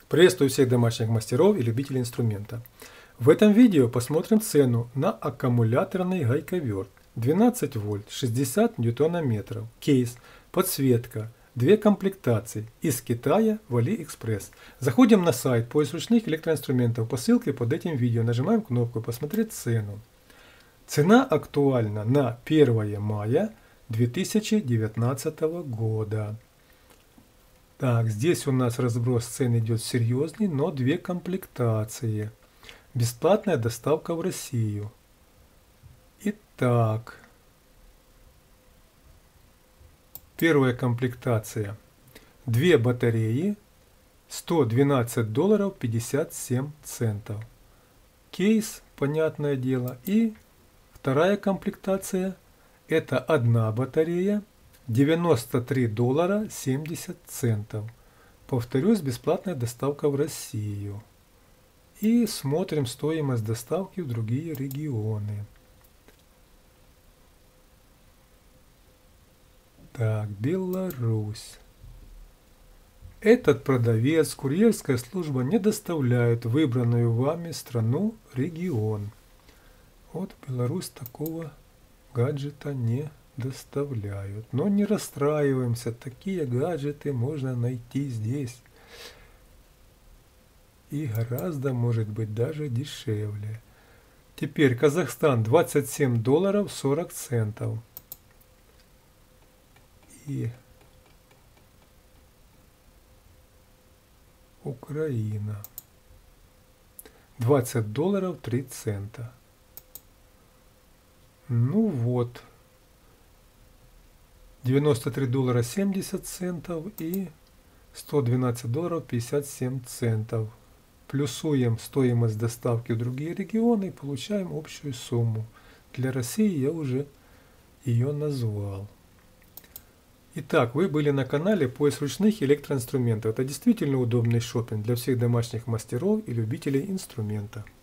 Приветствую всех домашних мастеров и любителей инструмента. В этом видео посмотрим цену на аккумуляторный гайковерт 12 вольт 60 ньютонометров, кейс, подсветка, 2 комплектации из Китая в AliExpress. Заходим на сайт поиск ручных электроинструментов по ссылке под этим видео, нажимаем кнопку «Посмотреть цену». Цена актуальна на 1 мая 2019 года. Так, здесь у нас разброс цен идет серьезный, но 2 комплектации. Бесплатная доставка в Россию. Итак, первая комплектация. 2 батареи, $112 57 центов. Кейс, понятное дело. И вторая комплектация. Это 1 батарея. $93 70 центов. Повторюсь, бесплатная доставка в Россию. И смотрим стоимость доставки в другие регионы. Так, Беларусь. Этот продавец, курьерская служба не доставляет в выбранную вами страну, регион. Вот Беларусь такого гаджета не доставляют. Но не расстраиваемся, такие гаджеты можно найти здесь. И гораздо, может быть, даже дешевле. Теперь Казахстан $27 40 центов. И Украина $20 3 цента. Ну вот. $93 70 центов и $112 57 центов. Плюсуем стоимость доставки в другие регионы и получаем общую сумму. Для России я уже ее назвал. Итак, вы были на канале поиск ручных электроинструментов. Это действительно удобный шопинг для всех домашних мастеров и любителей инструмента.